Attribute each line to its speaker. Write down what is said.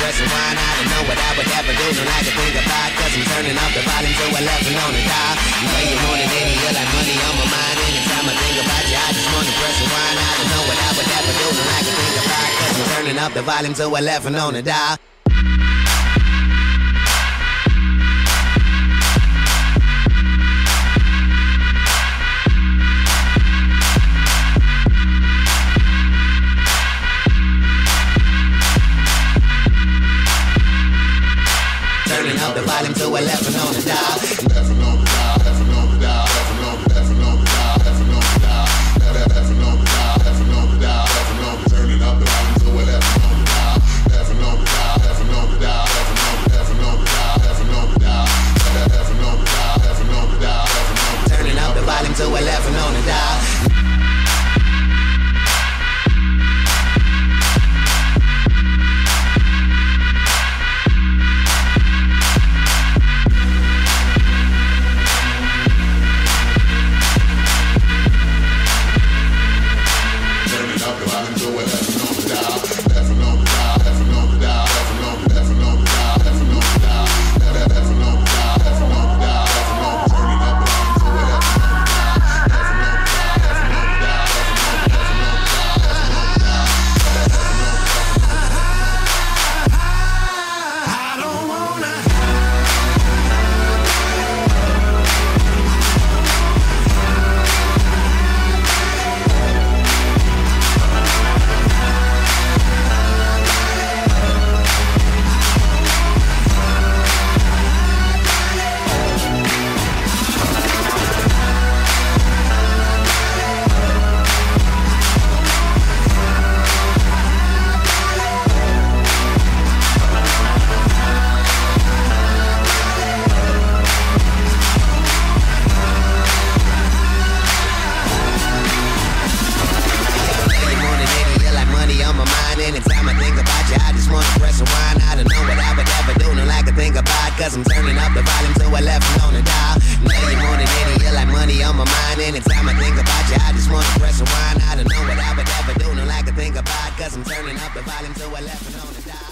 Speaker 1: press rewind. I don't know what I would ever do, don't like to think about, cause I'm turning up the volume to 11 on the dial. You know you want it in you like money on my mind. Anytime I think about you, I just wanna press rewind. I don't know what I would ever do, don't like to think about, cause I'm turning up the volume to 11 on the dial. Turning up the volume to 11 on the dial. 11 on the dial, 11 on the dial, 11 on the dial, 11 on the dial, 11 on the dial, 11 on the dial, 11 on the dial, 11 on the, turning up the volume to 11 on the dial, 11 on the dial, 11 on the dial, 11 on the, 11 on the dial, 11 on the dial, 11 on the dial, 11 on the dial, 11 on the, turning up the volume to 11 on the dial. Anytime I think about you, I just wanna press rewind. I don't know what I would ever do, don't like to think about, cause I'm turning up the volume to 11 on the dial. Know you want it in you like money on my mind. Anytime I think about you, I just wanna press rewind. I don't know what I would ever do, don't like to think about, cause I'm turning up the volume to 11 on the dial.